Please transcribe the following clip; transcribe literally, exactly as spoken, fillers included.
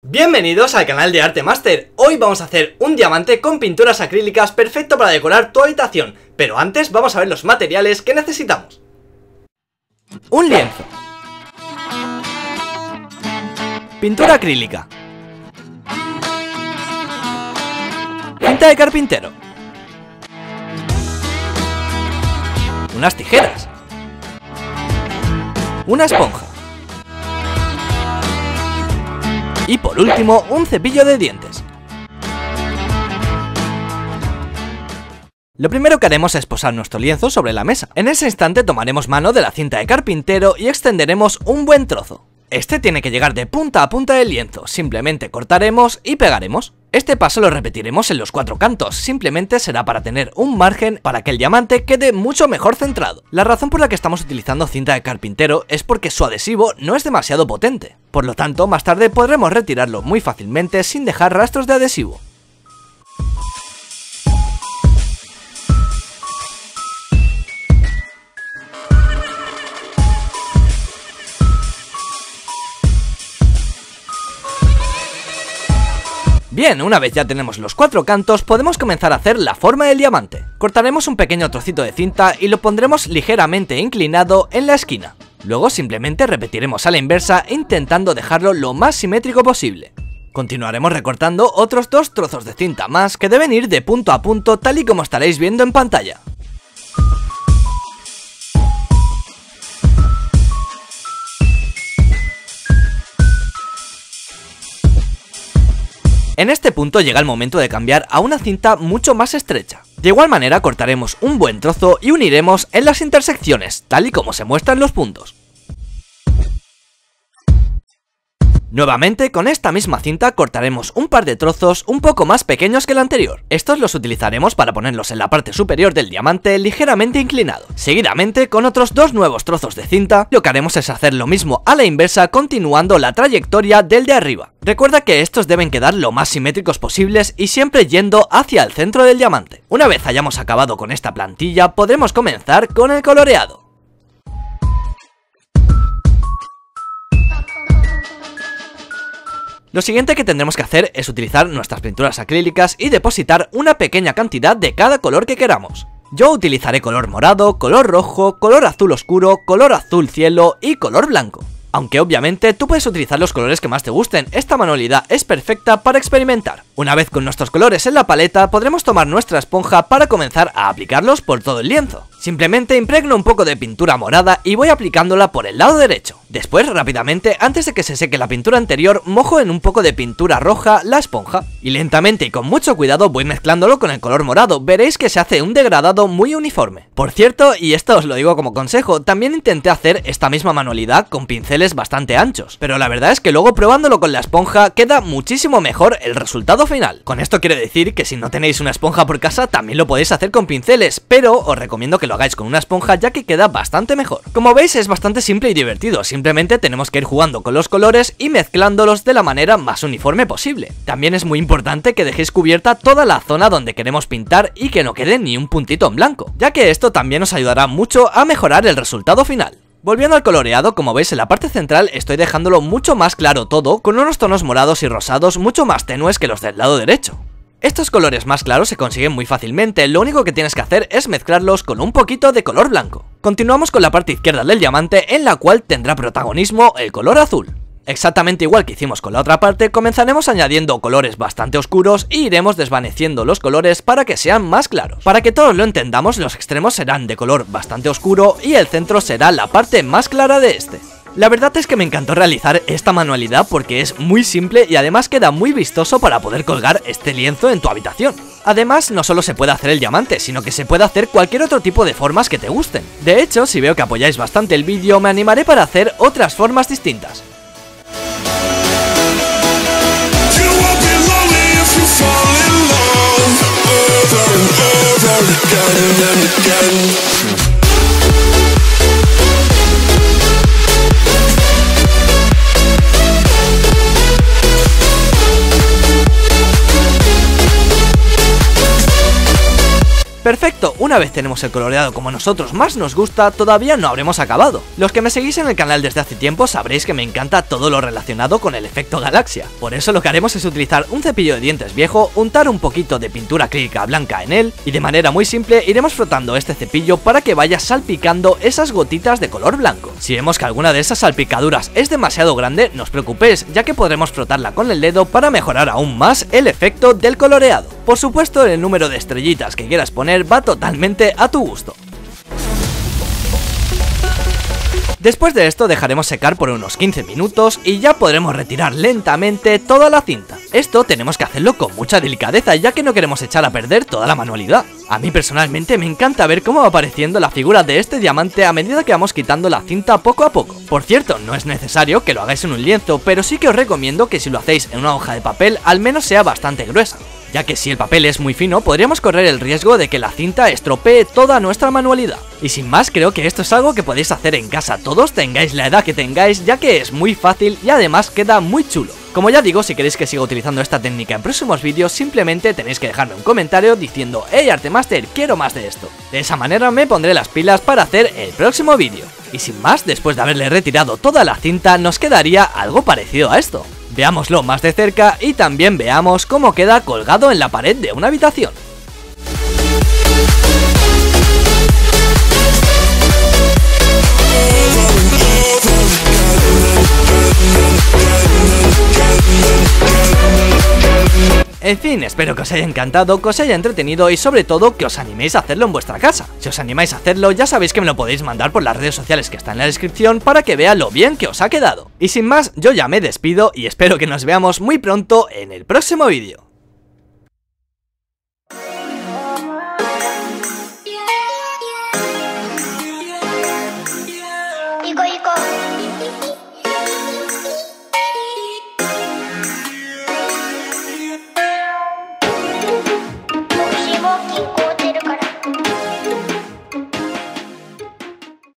Bienvenidos al canal de Arte Master. Hoy vamos a hacer un diamante con pinturas acrílicas perfecto para decorar tu habitación. Pero antes vamos a ver los materiales que necesitamos. Un lienzo, pintura acrílica, cinta de carpintero, unas tijeras, una esponja y por último un cepillo de dientes. Lo primero que haremos es posar nuestro lienzo sobre la mesa. En ese instante tomaremos mano de la cinta de carpintero y extenderemos un buen trozo. Este tiene que llegar de punta a punta del lienzo, simplemente cortaremos y pegaremos. Este paso lo repetiremos en los cuatro cantos, simplemente será para tener un margen para que el diamante quede mucho mejor centrado. La razón por la que estamos utilizando cinta de carpintero es porque su adhesivo no es demasiado potente, por lo tanto más tarde podremos retirarlo muy fácilmente sin dejar rastros de adhesivo. Bien, una vez ya tenemos los cuatro cantos, podemos comenzar a hacer la forma del diamante. Cortaremos un pequeño trocito de cinta y lo pondremos ligeramente inclinado en la esquina. Luego simplemente repetiremos a la inversa intentando dejarlo lo más simétrico posible. Continuaremos recortando otros dos trozos de cinta más que deben ir de punto a punto tal y como estaréis viendo en pantalla. En este punto llega el momento de cambiar a una cinta mucho más estrecha. De igual manera cortaremos un buen trozo y uniremos en las intersecciones, tal y como se muestran los puntos. Nuevamente con esta misma cinta cortaremos un par de trozos un poco más pequeños que el anterior. Estos los utilizaremos para ponerlos en la parte superior del diamante ligeramente inclinado. Seguidamente con otros dos nuevos trozos de cinta lo que haremos es hacer lo mismo a la inversa continuando la trayectoria del de arriba. Recuerda que estos deben quedar lo más simétricos posibles y siempre yendo hacia el centro del diamante. Una vez hayamos acabado con esta plantilla podremos comenzar con el coloreado. Lo siguiente que tendremos que hacer es utilizar nuestras pinturas acrílicas y depositar una pequeña cantidad de cada color que queramos. Yo utilizaré color morado, color rojo, color azul oscuro, color azul cielo y color blanco. Aunque obviamente tú puedes utilizar los colores que más te gusten, esta manualidad es perfecta para experimentar. Una vez con nuestros colores en la paleta podremos tomar nuestra esponja para comenzar a aplicarlos por todo el lienzo. Simplemente impregno un poco de pintura morada y voy aplicándola por el lado derecho. Después rápidamente, antes de que se seque la pintura anterior, mojo en un poco de pintura roja la esponja. Y lentamente y con mucho cuidado voy mezclándolo con el color morado, veréis que se hace un degradado muy uniforme. Por cierto, y esto os lo digo como consejo, también intenté hacer esta misma manualidad con pinceles bastante anchos, pero la verdad es que luego probándolo con la esponja queda muchísimo mejor el resultado final. Con esto quiero decir que si no tenéis una esponja por casa también lo podéis hacer con pinceles, pero os recomiendo que lo hagáis con una esponja ya que queda bastante mejor. Como veis es bastante simple y divertido, simplemente tenemos que ir jugando con los colores y mezclándolos de la manera más uniforme posible. También es muy importante que dejéis cubierta toda la zona donde queremos pintar y que no quede ni un puntito en blanco, ya que esto también nos ayudará mucho a mejorar el resultado final. Volviendo al coloreado, como veis en la parte central estoy dejándolo mucho más claro todo, con unos tonos morados y rosados mucho más tenues que los del lado derecho. Estos colores más claros se consiguen muy fácilmente, lo único que tienes que hacer es mezclarlos con un poquito de color blanco. Continuamos con la parte izquierda del diamante, en la cual tendrá protagonismo el color azul. Exactamente igual que hicimos con la otra parte, comenzaremos añadiendo colores bastante oscuros e iremos desvaneciendo los colores para que sean más claros. Para que todos lo entendamos, los extremos serán de color bastante oscuro y el centro será la parte más clara de este. La verdad es que me encantó realizar esta manualidad porque es muy simple y además queda muy vistoso para poder colgar este lienzo en tu habitación. Además, no solo se puede hacer el diamante, sino que se puede hacer cualquier otro tipo de formas que te gusten. De hecho, si veo que apoyáis bastante el vídeo, me animaré para hacer otras formas distintas. Perfecto, una vez tenemos el coloreado como a nosotros más nos gusta, todavía no habremos acabado. Los que me seguís en el canal desde hace tiempo sabréis que me encanta todo lo relacionado con el efecto galaxia. Por eso lo que haremos es utilizar un cepillo de dientes viejo, untar un poquito de pintura acrílica blanca en él y de manera muy simple iremos frotando este cepillo para que vaya salpicando esas gotitas de color blanco. Si vemos que alguna de esas salpicaduras es demasiado grande, no os preocupéis, ya que podremos frotarla con el dedo para mejorar aún más el efecto del coloreado. Por supuesto, el número de estrellitas que quieras poner va totalmente a tu gusto. Después de esto dejaremos secar por unos quince minutos y ya podremos retirar lentamente toda la cinta. Esto tenemos que hacerlo con mucha delicadeza, ya que no queremos echar a perder toda la manualidad. A mí personalmente me encanta ver cómo va apareciendo la figura de este diamante a medida que vamos quitando la cinta poco a poco. Por cierto, no es necesario que lo hagáis en un lienzo, pero sí que os recomiendo que si lo hacéis en una hoja de papel al menos sea bastante gruesa, ya que si el papel es muy fino podríamos correr el riesgo de que la cinta estropee toda nuestra manualidad. Y sin más, creo que esto es algo que podéis hacer en casa todos, tengáis la edad que tengáis, ya que es muy fácil y además queda muy chulo. Como ya digo, si queréis que siga utilizando esta técnica en próximos vídeos, simplemente tenéis que dejarme un comentario diciendo "Hey Artemaster, quiero más de esto". De esa manera me pondré las pilas para hacer el próximo vídeo. Y sin más, después de haberle retirado toda la cinta, nos quedaría algo parecido a esto. Veámoslo más de cerca y también veamos cómo queda colgado en la pared de una habitación. En fin, espero que os haya encantado, que os haya entretenido y sobre todo que os animéis a hacerlo en vuestra casa. Si os animáis a hacerlo, ya sabéis que me lo podéis mandar por las redes sociales que están en la descripción para que vea lo bien que os ha quedado. Y sin más, yo ya me despido y espero que nos veamos muy pronto en el próximo vídeo.